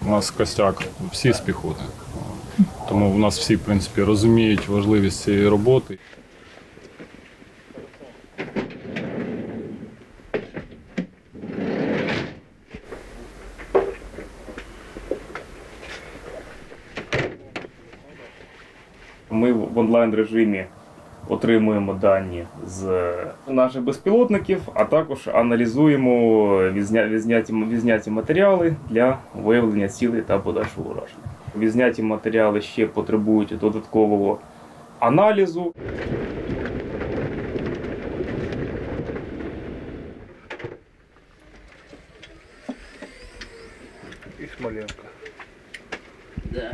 У нас костяк всі з піхоти. Тому в нас всі, в принципі, розуміють важливість цієї роботи. Ми в онлайн-режимі отримуємо дані з наших безпілотників, а також аналізуємо відзняті матеріали для виявлення цілей та подальшого ураження. Відзняті матеріали ще потребують додаткового аналізу. І Смоленко. Да.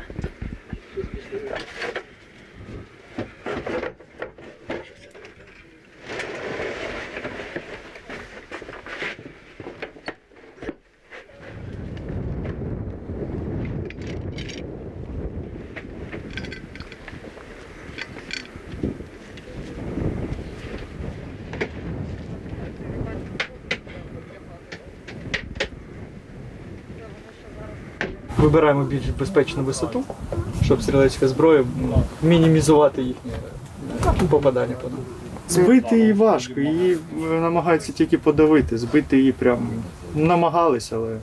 Вибираємо більш безпечну висоту, щоб стрілецька зброя мінімізувати їхнє попадання по нам. Збити її важко, її намагаються тільки подавити, збити її прям намагалися, але...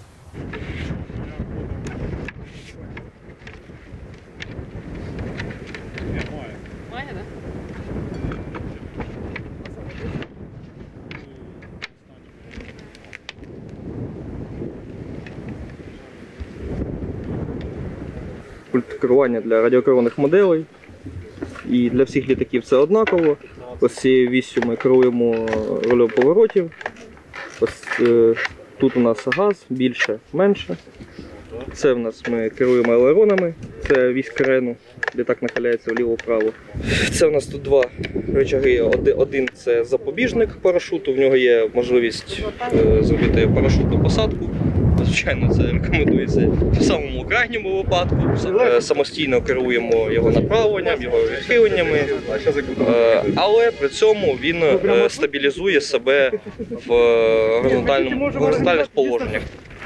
Пульт керування для радіокерованих моделей. І для всіх літаків це однаково. Ось цією віссю ми керуємо рулем поворотів. Ось тут у нас газ, більше, менше. Це в нас ми керуємо елеронами, це вісь крену, літак нахиляється вліво-вправо. Це в нас тут два рычаги. Один це запобіжник парашуту, в нього є можливість зробити парашутну посадку. Звичайно, це рекомендується в самому крайньому випадку. Самостійно керуємо його направленням, його відхиленнями, але при цьому він стабілізує себе в горизонтальних положеннях.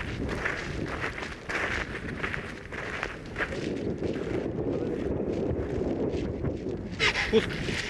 Пуск.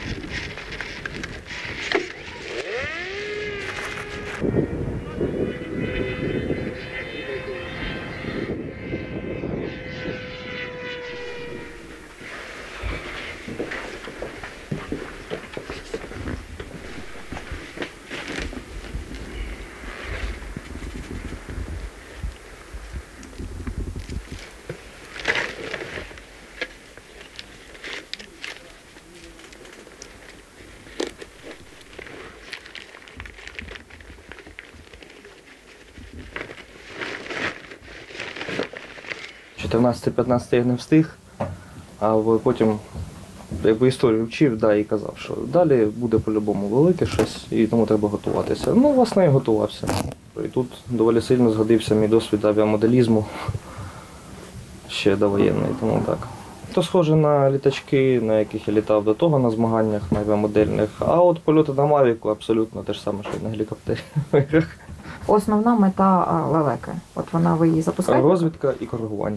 В 14-15 я не встиг, а потім історію вчив, і казав, що далі буде по-любому велике щось, і тому треба готуватися. Ну, власне, і готувався. І тут доволі сильно згодився мій досвід авіамоделізму, ще довоєнний, тому так. То схоже на літачки, на яких я літав до того на змаганнях, на авіамодельних, а от польоти на Мавіку абсолютно те ж саме, що й на гелікоптері. Основна мета лелеки, от вона, ви її запускаєте? Розвідка і коригування.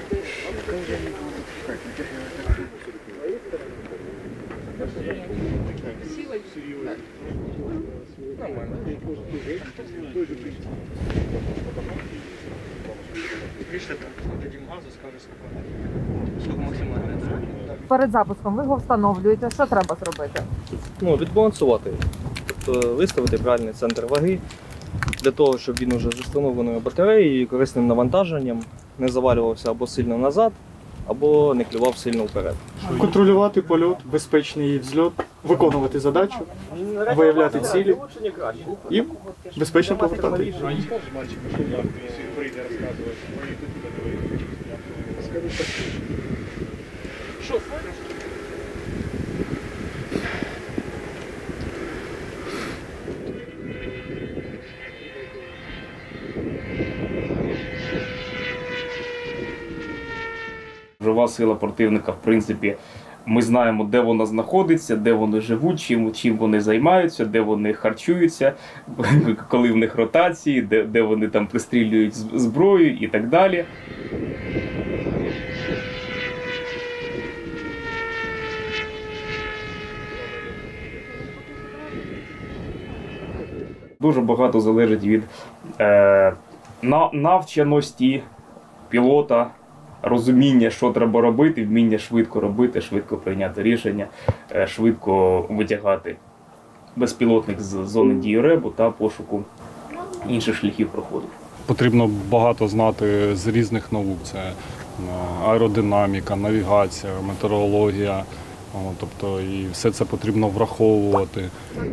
Перед запуском ви його встановлюєте, що треба зробити? Відбалансувати, тобто виставити правильний центр ваги, для того, щоб він уже з установленою батареєю і корисним навантаженням не завалювався або сильно назад, або не клював сильно вперед. Контролювати польот, безпечний взльот, виконувати задачу, виявляти цілі і безпечно повертати. Жива сила противника, в принципі, ми знаємо, де вона знаходиться, де вони живуть, чим вони займаються, де вони харчуються, коли в них ротації, де вони там пристрілюють зброю і так далі. Дуже багато залежить від навченості пілота, розуміння, що треба робити, вміння швидко робити, швидко прийняти рішення, швидко витягати безпілотник з зони дії РЕБу та пошуку інших шляхів проходу. Потрібно багато знати з різних наук. Це аеродинаміка, навігація, метеорологія. Тобто і все це потрібно враховувати.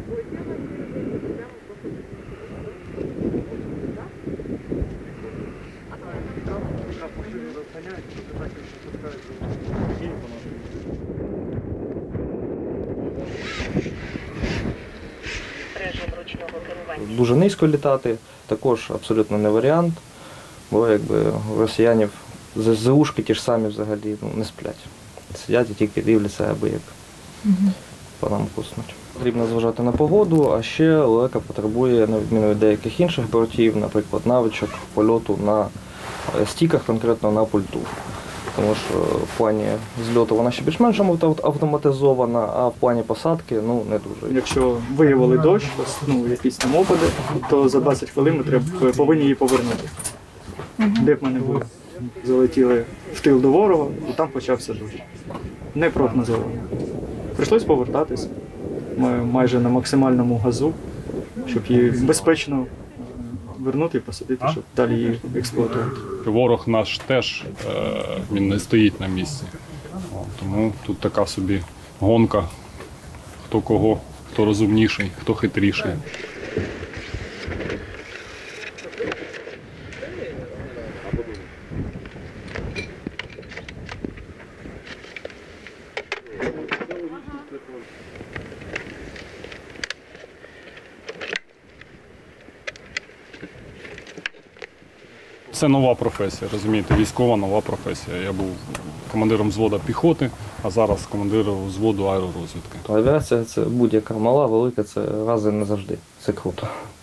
Дуже низько літати також абсолютно не варіант, бо якби у росіянів ЗЗУшки ті ж самі взагалі не сплять. Сидять і тільки дивляться, аби як по нам куснуть. Потрібно зважати на погоду, а ще лелека потребує, на відміну від деяких інших бортів, наприклад, навичок польоту на стіках, конкретно на пульту. Тому що в плані зльоту вона ще більш-менш автоматизована, а в плані посадки не дуже. Якщо виявили дощ, якісь там опади, то за 20 хвилин ми повинні її повернути. Де б ми не були. Залетіли в тил до ворога, і там почався дощ. Не прогнозовано. Прийшлось повертатись. Ми майже на максимальному газу, щоб її безпечно вернути і посадити, щоб далі її експлуатувати. Ворог наш теж він не стоїть на місці. Тому тут така собі гонка, хто кого, хто розумніший, хто хитріший. Це нова професія, розумієте, військова нова професія. Я був командиром взводу піхоти, а зараз командиром взводу аеророзвідки. Авіація – це будь-яка мала, велика – це рази не завжди. Це круто.